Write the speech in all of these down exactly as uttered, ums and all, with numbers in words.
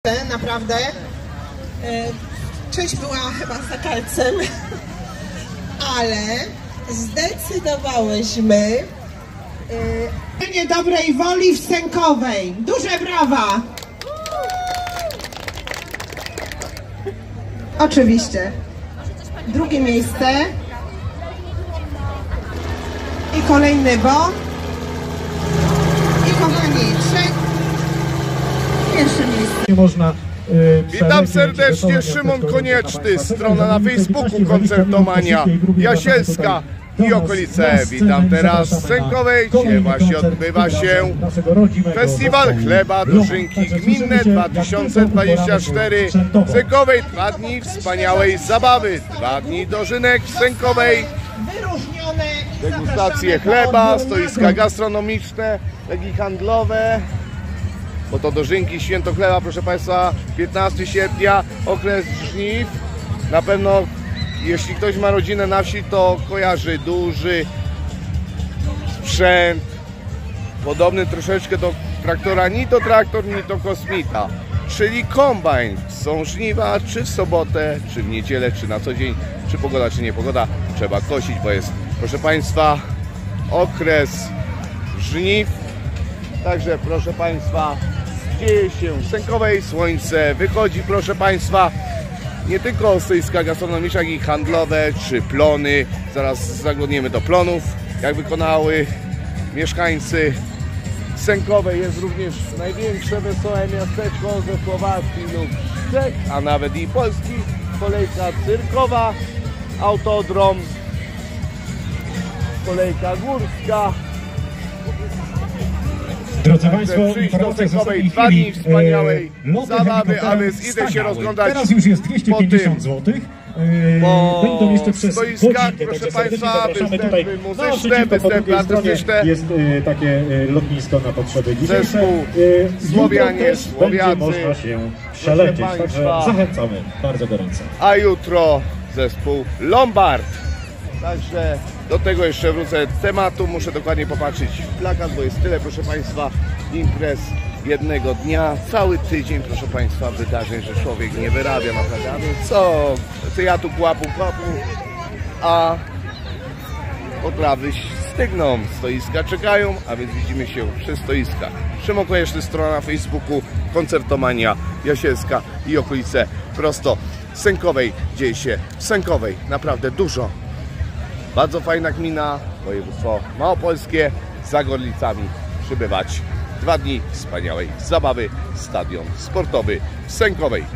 Naprawdę. Część była chyba za kalcem, ale zdecydowałyśmy yy, dobrej woli w Sękowej. Duże brawa! Oczywiście. Drugie miejsce. I kolejny bo. I kochani, trzech. Pierwsze miejsce. Nie można. Witam serdecznie, Szymon Konieczny, strona na Facebooku Koncertomania Jasielska i okolice. Witam teraz w Sękowej, gdzie właśnie odbywa się Festiwal Chleba Dożynki Gminne dwa tysiące dwadzieścia cztery. W Sękowej dwa dni wspaniałej zabawy, dwa dni dożynek w Sękowej. Degustacje chleba, stoiska gastronomiczne, legi handlowe. Bo to dożynki, święto chleba, proszę Państwa, piętnastego sierpnia, okres żniw. Na pewno, jeśli ktoś ma rodzinę na wsi, to kojarzy duży sprzęt, podobny troszeczkę do traktora, ni to traktor, ni to kosmita, czyli kombajn. Są żniwa, czy w sobotę, czy w niedzielę, czy na co dzień, czy pogoda, czy nie pogoda, trzeba kosić, bo jest, proszę Państwa, okres żniw. Także proszę Państwa, dzieje się w Sękowej, słońce wychodzi, proszę Państwa, nie tylko stoiska gastronomiczne, jak i handlowe, czy plony. Zaraz zaglądniemy do plonów, jak wykonały mieszkańcy Sękowej. Jest również największe wesołe miasteczko ze Słowacji lub Czech, a nawet i Polski. Kolejka cyrkowa, autodrom, kolejka górska. Drodzy Państwo, przyjść do Sękowej, dwa dni wspaniałej zabawy, a więc idę się rozglądać. Teraz już jest dwieście pięćdziesiąt złotych. Będą jeszcze przez stoiskach, proszę Państwa, występy muzyczne, występy artystyczne. Jest y, takie y, lotnisko na potrzeby dzisiejsze. Zespół y, Słowianie, Słowiacy. Będzie można się przelecieć, także zachęcamy bardzo gorąco. A jutro zespół Lombard. Także do tego jeszcze wrócę tematu, muszę dokładnie popatrzeć w plakat, bo jest tyle, proszę Państwa, imprez jednego dnia, cały tydzień, proszę Państwa, wydarzeń, że człowiek nie wyrabia naprawdę, a więc co, ty ja tu kłapu, kłapu, a potrawy stygną, stoiska czekają, a więc widzimy się przy stoiskach. Szymon Konieczny, strona na Facebooku Koncertomania Jasielska i okolice, prosto z Sękowej, dzieje się w Sękowej, naprawdę dużo. Bardzo fajna gmina, województwo małopolskie, za Gorlicami przybywać. Dwa dni wspaniałej zabawy, stadion sportowy w Sękowej.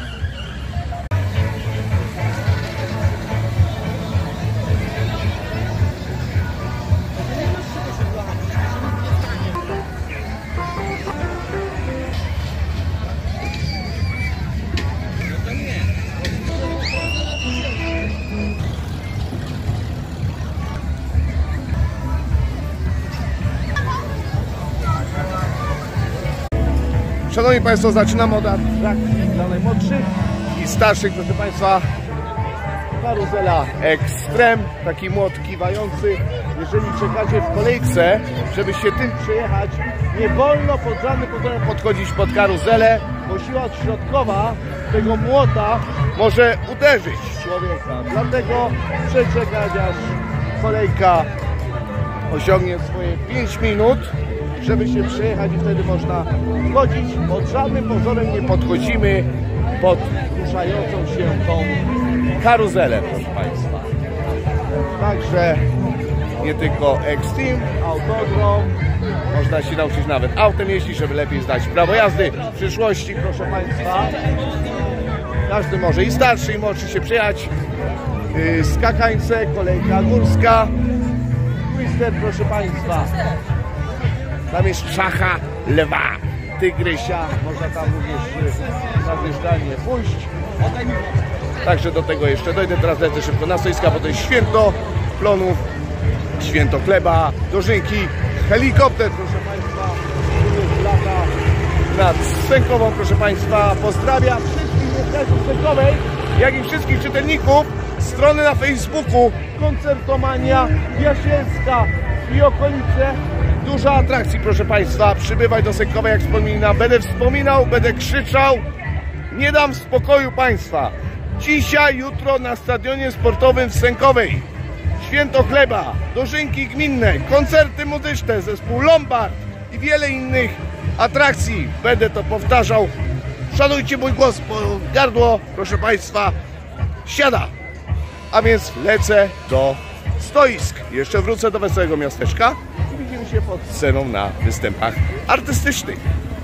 Szanowni Państwo, zaczynamy od atrakcji dla najmłodszych i starszych, proszę Państwa. Karuzela Extreme, taki młot kiwający. Jeżeli czekacie w kolejce, żeby się tym przejechać, nie wolno pod żadnym pozorem podchodzić pod karuzelę, bo siła odśrodkowa tego młota może uderzyć człowieka. Dlatego przeczekać, aż kolejka osiągnie swoje pięć minut, żeby się przejechać i wtedy można wchodzić. Pod żadnym pozorem nie podchodzimy pod ruszającą się tą karuzelę, proszę Państwa. Także nie tylko Extreme, autodrom, można się nauczyć nawet autem jeździć, żeby lepiej zdać prawo jazdy w przyszłości, proszę Państwa. Każdy może, i starszy, i młodszy, się przejechać. Yy, skakańce, kolejka górska, twister, proszę Państwa. Tam jest szacha, lewa, tygrysia, można tam również na zjeżdżalnię pójść. Także do tego jeszcze dojdę, teraz lecę szybko na stoiska, bo to jest święto plonów, święto chleba, dożynki, helikopter, proszę Państwa, lata nad Sękową, proszę Państwa. Pozdrawiam wszystkich mieszkańców Sękowej, jak i wszystkich czytelników strony na Facebooku Koncertomania Jasielska i okolice. Dużo atrakcji, proszę Państwa, przybywać do Sękowej, jak wspominam, będę wspominał, będę krzyczał, Nie dam spokoju Państwa. Dzisiaj, jutro na stadionie sportowym w Sękowej. Święto chleba, dożynki gminne, koncerty muzyczne, zespół Lombard i wiele innych atrakcji. Będę to powtarzał. Szanujcie mój głos, bo gardło, proszę Państwa, siada. A więc lecę do stoisk. Jeszcze wrócę do Wesołego Miasteczka i widzimy się pod sceną na występach artystycznych.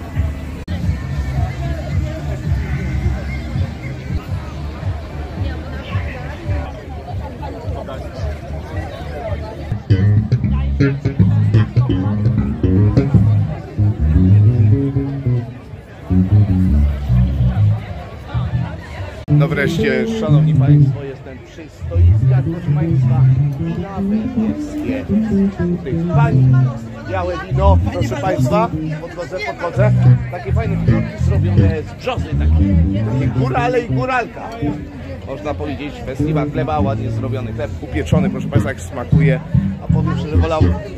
No wreszcie, szanowni Państwo, jestem przy stoiskach, proszę Państwa, wina węgierskie. Pani, białe wino, proszę Państwa, podchodzę, podchodzę. Takie fajne figurki zrobione z brzozy, takie, takie górale i góralka. Można powiedzieć, festiwal chleba, ładnie zrobiony chleb, upieczony, proszę Państwa, jak smakuje. A powiem szczerze, wolał...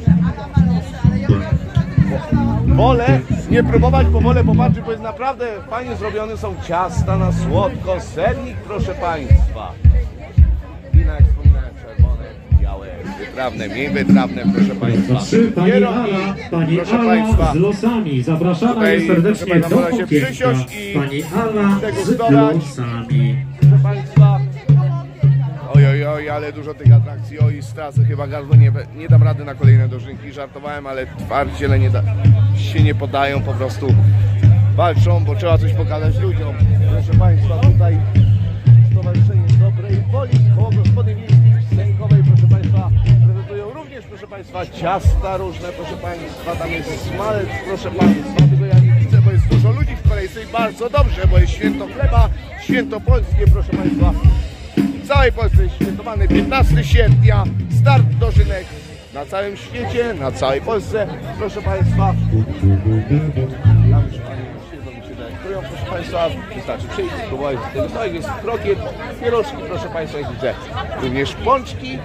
Wolę nie próbować, bo wolę popatrzeć, bo jest naprawdę fajnie zrobione, są ciasta na słodko, sernik, proszę Państwa. Wina, jak wspominałem, czerwone, białe, wytrawne, mniej wytrawne, proszę Państwa. Trzy, pani Ala, pani proszę Ala Państwa, z losami. Zapraszamy tutaj, serdecznie do się okienka. przysiąść i Pani Ala z degustować. losami. Proszę Państwa. Oj, oj, oj, ale dużo tych atrakcji, oj, stracę chyba gardło, nie, nie dam rady na kolejne dożynki, żartowałem, ale twardziele nie da, się nie podają, po prostu walczą, bo trzeba coś pokazać ludziom. Proszę Państwa, tutaj Stowarzyszenie Dobrej Woli koło Gospody Wiejskiej w Sękowej, proszę Państwa, prezentują również, proszę Państwa, ciasta różne, proszę Państwa, tam jest smalec, proszę Państwa, tego ja nie widzę, bo jest dużo ludzi w kolejce i bardzo dobrze, bo jest święto chleba, święto polskie, proszę Państwa. W całej Polsce jest świętowany piętnastego sierpnia, start dożynek na całym świecie, na całej Polsce, proszę Państwa. Tam już Pani siedzą i się demonstrują, proszę Państwa, wystarczy przyjść, spróbować tego stołu, jest krokiet, pierożki, proszę Państwa, jak widzę, również pączki.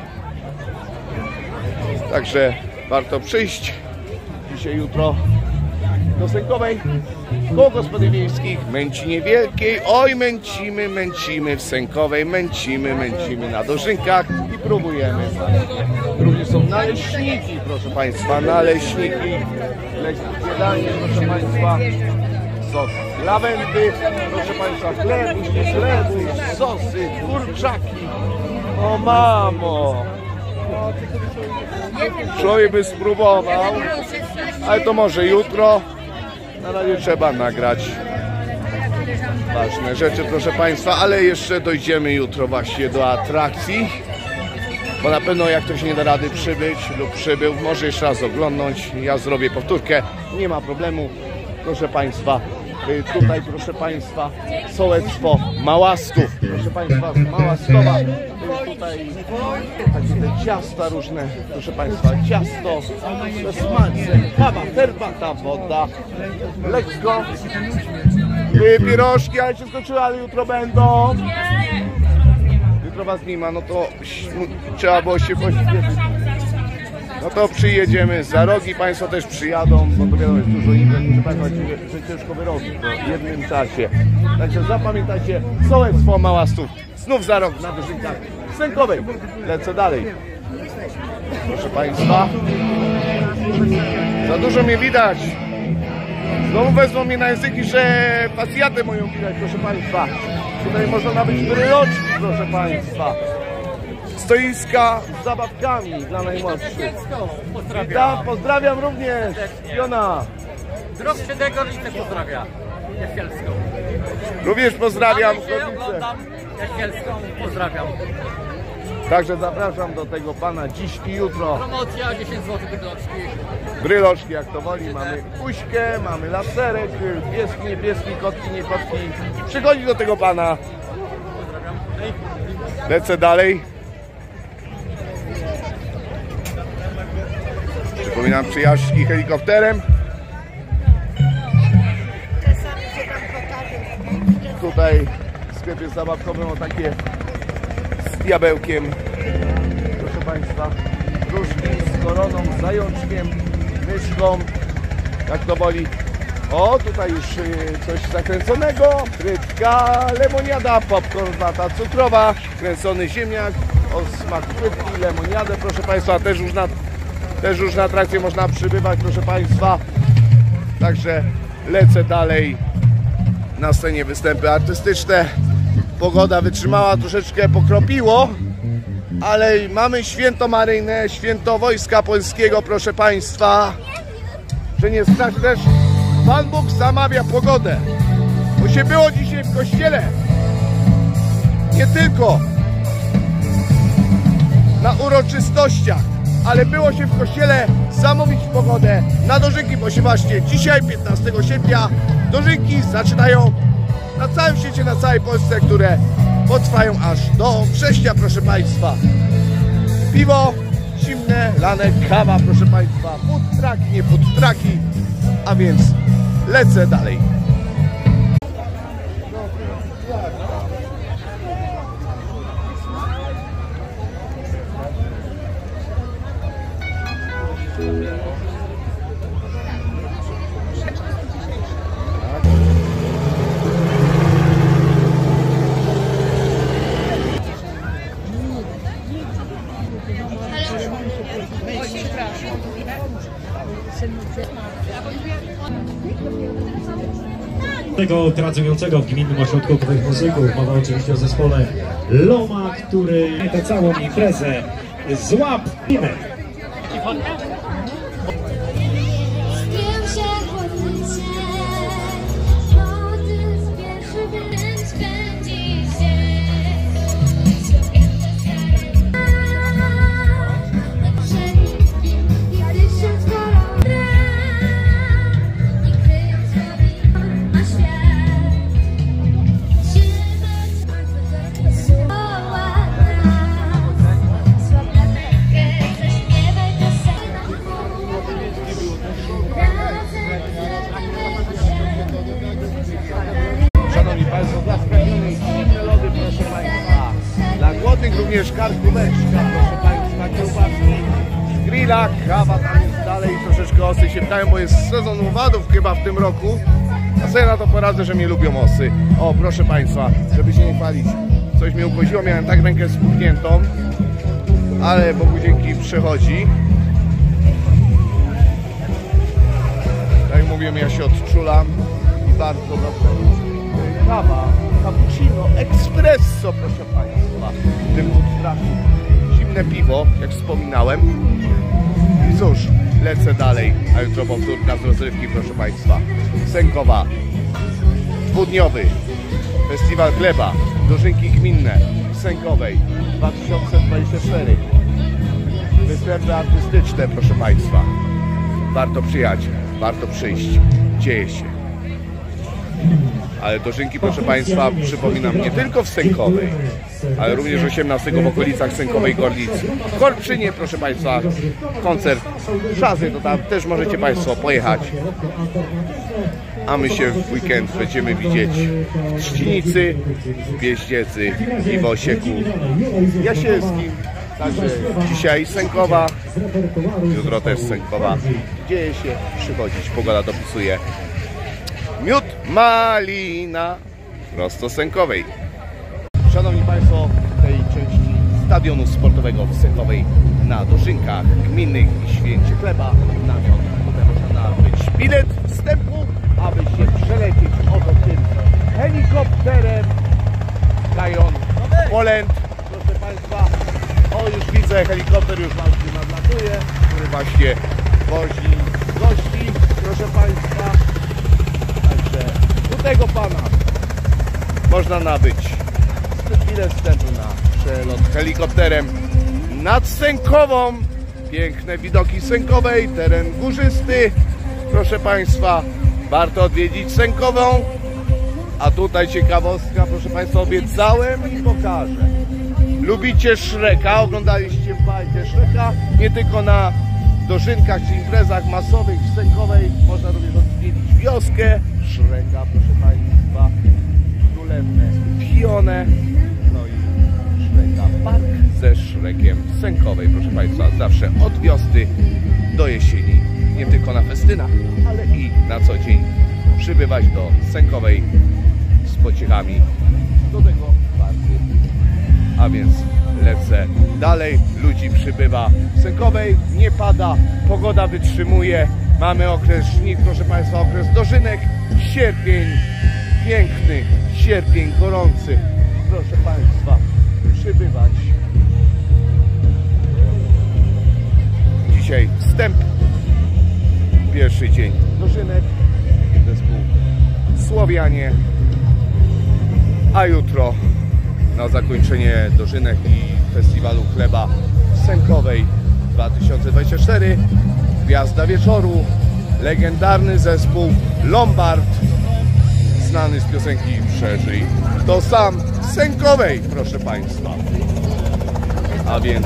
Także warto przyjść dzisiaj, jutro do Sękowej, koło Gospody Wiejskich, Męcinie Wielkiej. Oj, męcimy, męcimy w Sękowej, męcimy, męcimy na dożynkach i próbujemy. Również są naleśniki, proszę Państwa, naleśniki, lekkie danie, proszę Państwa, sos lawendy, proszę Państwa, chlebu, chlebu, sosy, kurczaki. O mamo! Człowiek by spróbował, ale to może jutro. Na razie trzeba nagrać ważne rzeczy, proszę Państwa, ale jeszcze dojdziemy jutro właśnie do atrakcji, bo na pewno jak ktoś nie da rady przybyć lub przybył, może jeszcze raz oglądnąć, ja zrobię powtórkę, nie ma problemu, proszę Państwa. Tutaj, proszę Państwa, sołectwo Małastów, proszę Państwa, z Małastowa. Tutaj takie ciasta różne, proszę Państwa, ciasto ze smalcem, kawa, herbata, woda, lekko. Pierożki, ale się skończyły, ale jutro będą. Jutro Was nie ma, no to trzeba było się pośpieszyć. No to przyjedziemy za rogi, Państwo też przyjadą, bo to wiadomo, jest dużo imprez, że Państwo że ciężko wyrobić w jednym czasie. Także zapamiętajcie, sołectwo Małastów, znów za rok na dożynkach Sękowej. Lecę dalej. Proszę Państwa, za dużo mnie widać. Znowu wezmą mnie na języki, że pasjatę moją widać, proszę Państwa. Tutaj można nabyć bryloczki, proszę Państwa. Stoiska z zabawkami dla najmłodszych. Witam, pozdrawiam również. Jona. Drog Świętego Rodzice pozdrawia. Jaskielską. Również pozdrawiam. Oglądam Jaskielską. Pozdrawiam. Także zapraszam do tego pana dziś i jutro. Promocja dziesięć złotych bryloczki. Bryloczki jak to woli. Mamy kuśkę, mamy laserek, pieski, niebieski, kotki, nie kotki. Przychodzi do tego pana. Pozdrawiam. Lecę dalej. Przypominam przyjaźni helikopterem. Tutaj w sklepie zabawkowym o takie z diabełkiem. Proszę Państwa, różki z koroną, z zajączkiem, myszką, jak to woli. O, tutaj już y, coś zakręconego. Frytka, lemoniada, popcorn, wata cukrowa, kręcony ziemniak o smaku frytki, lemoniadę, proszę Państwa, też już na, też już na atrakcję można przybywać, proszę Państwa. Także lecę dalej. Na scenie występy artystyczne. Pogoda wytrzymała, troszeczkę pokropiło, ale mamy święto maryjne, święto Wojska Polskiego, proszę Państwa. Że nie stać też, Pan Bóg zamawia pogodę. Bo się było dzisiaj w kościele. Nie tylko na uroczystościach, ale było się w kościele zamówić pogodę na dożynki, bo się właśnie dzisiaj, piętnastego sierpnia, dożynki zaczynają na całym świecie, na całej Polsce, które potrwają aż do września, proszę Państwa. Piwo zimne, lane, kawa, proszę Państwa, food trucki, nie food trucki, a więc lecę dalej. Tego tracującego w Gminnym Ośrodku Nowych Muzyków. Mowa oczywiście o zespole Loma, który tę całą imprezę złap. Również karkóweczka, proszę Państwa, kiełbaski z grilla, kawa tam jest dalej, troszeczkę osy się wdają, bo jest sezon owadów chyba w tym roku. A sobie na to poradzę, że mnie lubią osy. O, proszę Państwa, żeby się nie chwalić, coś mnie ukoziło, miałem tak rękę spuchniętą, ale Bogu dzięki przechodzi. Tak jak mówiłem, ja się odczulam i bardzo dobrze. Kawa, cappuccino, espresso, proszę Państwa, w tym traku. Zimne piwo, jak wspominałem. I cóż, lecę dalej, a jutro powtórka z rozrywki, proszę Państwa. Sękowa, dwudniowy festiwal chleba, dożynki gminne w Sękowej dwa tysiące dwudziesty czwarty. Występy artystyczne, proszę Państwa. Warto przyjechać, warto przyjść, dzieje się. Ale dożynki, proszę Państwa, przypominam, nie tylko w Sękowej, ale również osiemnastego w okolicach Sękowej Gorlicy. W Korczynie, proszę Państwa, koncert Szazy, to tam też możecie Państwo pojechać. A my się w weekend będziemy widzieć w Trzcinicy, w Pieździecy i w Osieku Jasielskim. Także dzisiaj Sękowa, jutro też Sękowa. Dzieje się, przychodzić, pogoda dopisuje. Miód, malina, prosto Sękowej. Szanowni Państwo, w tej części stadionu sportowego w Sękowej na dożynkach gminnych i święcie chleba namiot. Tutaj można nabyć bilet wstępu, aby się przelecieć oto tym helikopterem Lion Poland. Proszę Państwa, o już widzę, helikopter już nam się nadlatuje, który właśnie wozi gości, proszę Państwa. Do tego pana można nabyć bilet wstępu na przelot helikopterem nad Sękową. Piękne widoki Sękowej, teren górzysty. Proszę Państwa, warto odwiedzić Sękową. A tutaj ciekawostka, proszę Państwa, obiecałem i pokażę. Lubicie Shreka? Oglądaliście w bajce Shreka? Nie tylko na dożynkach czy imprezach masowych w Sękowej. Można również odwiedzić wioskę Shreka, proszę Państwa, królewne Fione, no i Shreka, park ze Shrekiem w Sękowej, proszę Państwa, zawsze od wiosny do jesieni, nie tylko na festynach, ale i na co dzień przybywać do Sękowej z pociechami do tego parku. A więc lecę dalej, ludzi przybywa w Sękowej, nie pada, pogoda wytrzymuje, mamy okres żniw, proszę Państwa, okres dożynek, sierpień, piękny sierpień, gorący, proszę Państwa, przybywać. Dzisiaj wstęp, pierwszy dzień dożynek, zespół Słowianie, a jutro na zakończenie dożynek i festiwalu chleba w Sękowej dwa tysiące dwudziesty czwarty gwiazda wieczoru, legendarny zespół Lombard, znany z piosenki Przeżyj to sam w Sękowej, proszę Państwa. A więc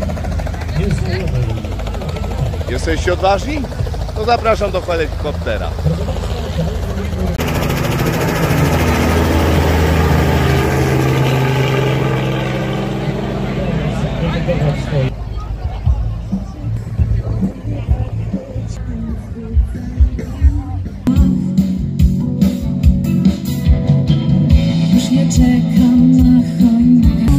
jesteście odważni? To zapraszam do helikoptera. Już nie czekam na choinkę.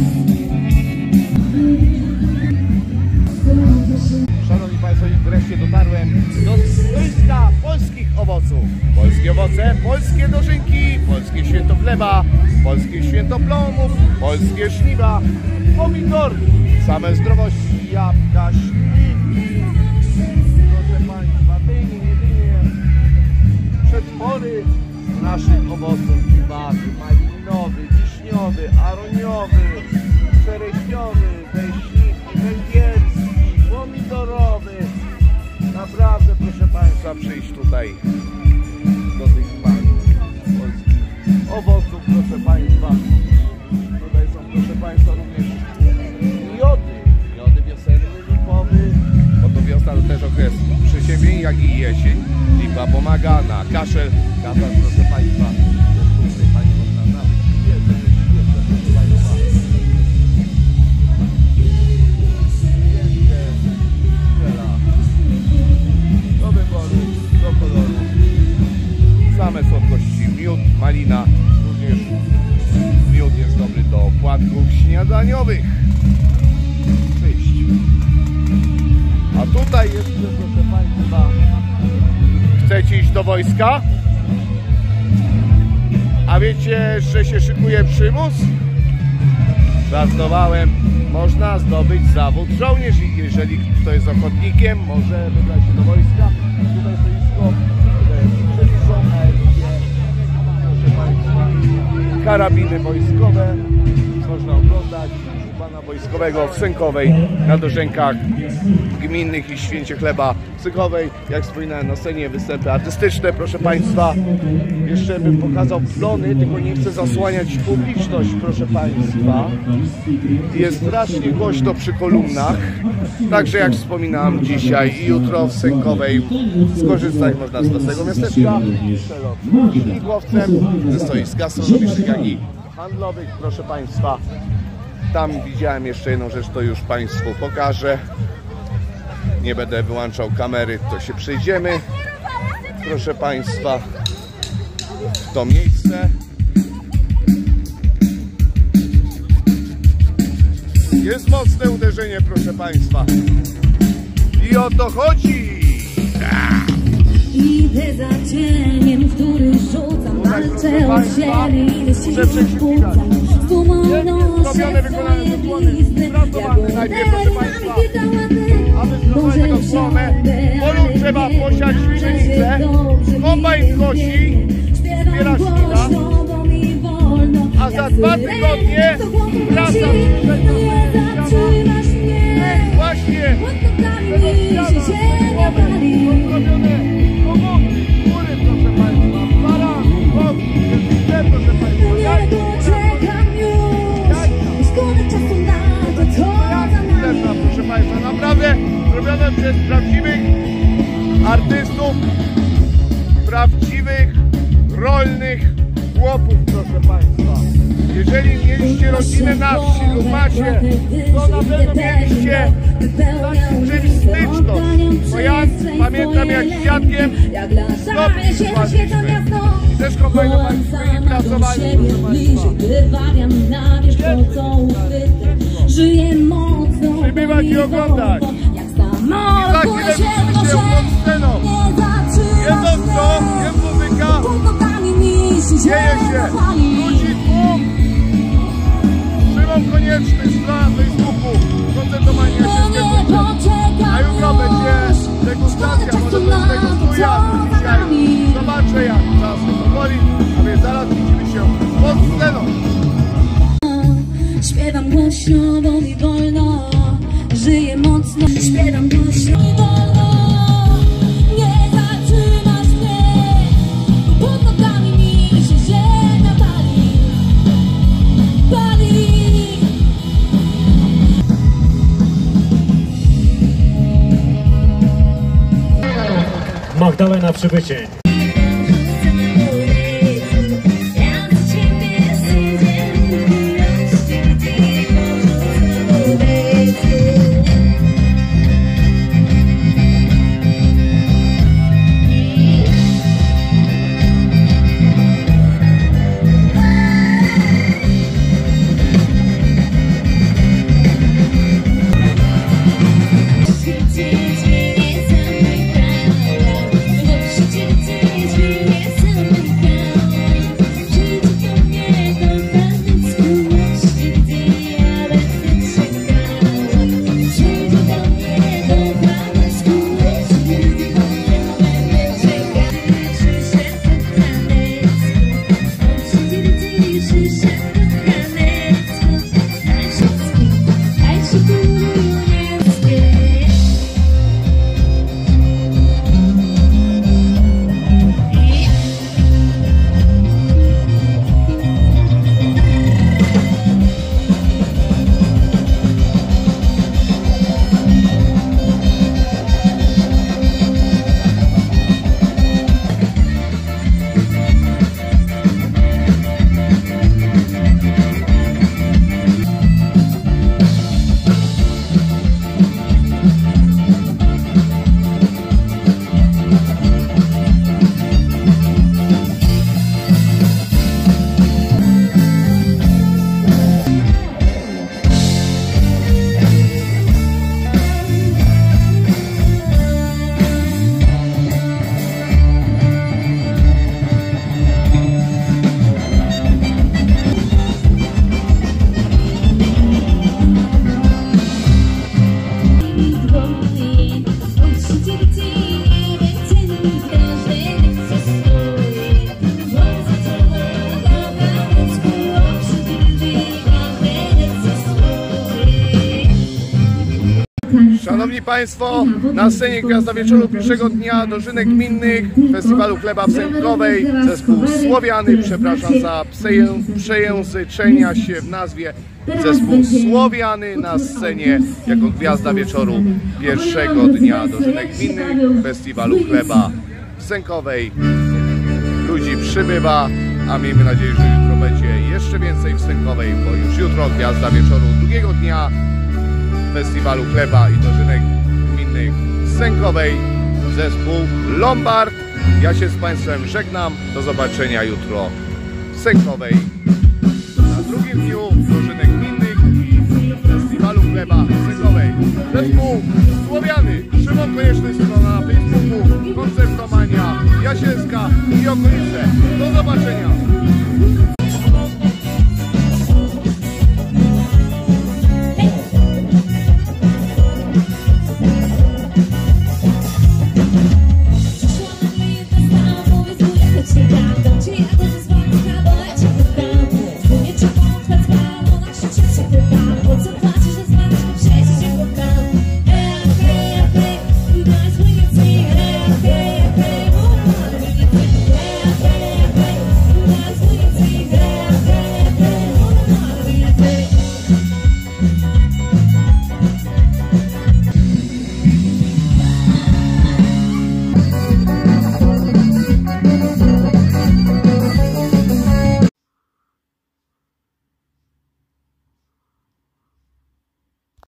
Szanowni Państwo, wreszcie dotarłem do stoiska polskich owoców. Polskie owoce, polskie dożynki, polskie święto chleba, polskie święto plonów, polskie żniwa, pomidorki, same zdrowości, jabłka, śliwki, proszę Państwa, dynie, nie dynie, przetwory z naszych owoców i warzyw, malinowy, wiśniowy, aroniowy, czereśniowy, leśniki, węgierski, pomidorowy. Naprawdę, proszę Państwa, przyjść tutaj do tych polskich owoców, proszę Państwa. Tutaj są, proszę Państwa, również miody, miody wiosenny, lipowy, bo to wiosna to też okres przeziębień, jak i jesień. Lipa pomaga na kaszel, katar, proszę Państwa. Tutaj Państwo można nabyć świeże, świeże, proszę Państwa. Świeże, strzela. Do wyboru, do koloru. Same słodkości, miód, malina, również miód jest dobry do płatków śniadaniowych. Przyjść. A tutaj jeszcze, proszę Państwa, chcecie iść do wojska? A wiecie, że się szykuje przymus? Żartowałem. Można zdobyć zawód żołnierz, jeżeli kto jest ochotnikiem, może wybrać się do wojska. Tutaj stoisko, są aerskie, proszę Państwa, karabiny wojskowe, można oglądać pana wojskowego w Sękowej na dożynkach gminnych i święcie chleba w Sękowej. Jak wspominałem, na scenie występy artystyczne, proszę Państwa. Jeszcze bym pokazał plony, tylko nie chcę zasłaniać publiczność, proszę Państwa. Jest strasznie głośno przy kolumnach, także jak wspominałem, dzisiaj i jutro w Sękowej skorzystać można z tego miasteczka, przelot śmigłowcem, ze stoisk gastronomicznych, jak i handlowych, proszę Państwa. Tam widziałem jeszcze jedną rzecz, to już Państwu pokażę. Nie będę wyłączał kamery, to się przejdziemy, proszę Państwa, w to miejsce. Jest mocne uderzenie, proszę Państwa. I o to chodzi. Idę za cieniem, który rzucam, walczę o siebie, ile sił wzbudzam. Spumolną się swoje glizny, jak najpierw, proszę Państwa, aby zrobić tego stronę, polu trzeba posiać pszenicę, kombajn kosi, zbiera ślina, a za dwa tygodnie wraca z właśnie tego ziemia pali. Podrobione koguty, kury, proszę Państwa, para, kogi, proszę Państwa, jajko, czekam już, szkoda czasu na to, co za nami. Proszę Państwa, naprawdę zrobione przez prawdziwych artystów, prawdziwych, rolnych chłopów, proszę Państwa. Jeżeli mieli mieliście rodzinę na wsi lub macie, to na pewno mieliście z czymś styczność. Bo ja pamiętam, jak z dziadkiem stopki szłaliśmy. Też kombajnowaliśmy i pracowaliśmy, proszę Państwa. Żyję mocno, Przybywać i oglądać. I za chwilę widzimy się pod sceną. Jedząc to, jest muzyka, dzieje się, ludzi tłum. Szymon Konieczny, strona Facebooku, koncertomania się koncert. A jutro będzie degustacja, może to zdegustuję, bo dzisiaj zobaczę, jak czas powoli, a więc zaraz widzimy się pod sceną. Śpiewam głośno, bo mi wolno. Żyję mocno, śpiewam głośno i wolno. Nie zatrzymasz mnie, bo pod nogami mi się ziemia pali, pali. Magdalena Przybycie. Szanowni Państwo, na scenie Gwiazda Wieczoru pierwszego dnia dożynek gminnych Festiwalu Chleba w Sękowej zespół Słowiany, przepraszam za przeję, przejęzyczenia się w nazwie, zespół Słowiany na scenie jako Gwiazda Wieczoru pierwszego dnia dożynek gminnych Festiwalu Chleba w Sękowej. Ludzi przybywa, a miejmy nadzieję, że jutro będzie jeszcze więcej w Sękowej, bo już jutro Gwiazda Wieczoru drugiego dnia Festiwalu Chleba i dożynek gminnych z Sękowej, zespół Lombard. Ja się z Państwem żegnam, do zobaczenia jutro w Sękowej.